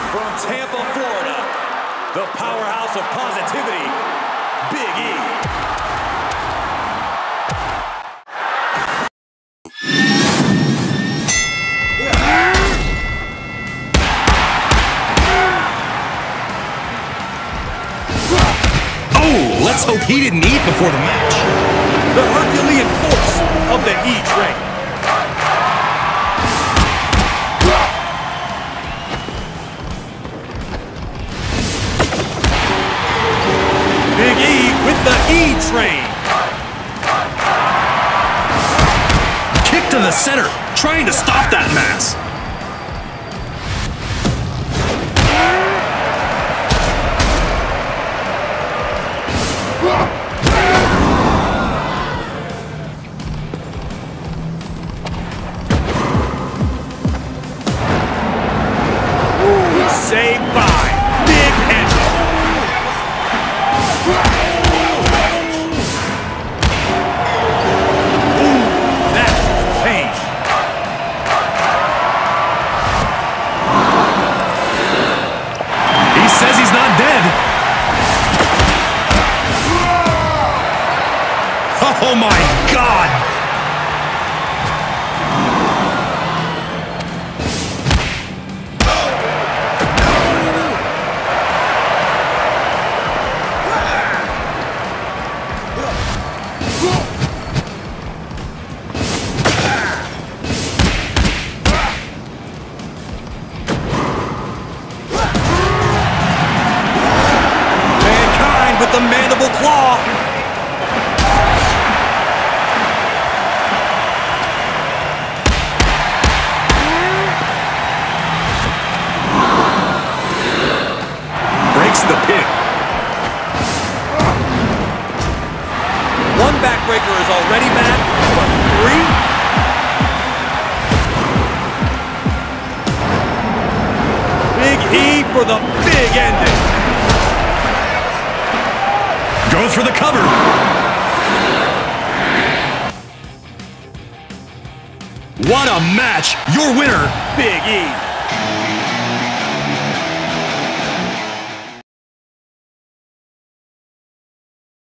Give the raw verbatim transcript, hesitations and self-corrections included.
From Tampa, Florida, the powerhouse of positivity, Big E. Oh, let's hope he didn't eat before the match. The Herculean force of the E-Train. Big E with the E-Train. Kick to the center, trying to stop that mass. Ooh, saved by Big Engine. Says he's not dead. Oh my God! With the mandible claw. Breaks the pin. One backbreaker is already bad, but three? Big E for the big ending. Goes for the cover. What a match! Your winner, Big E.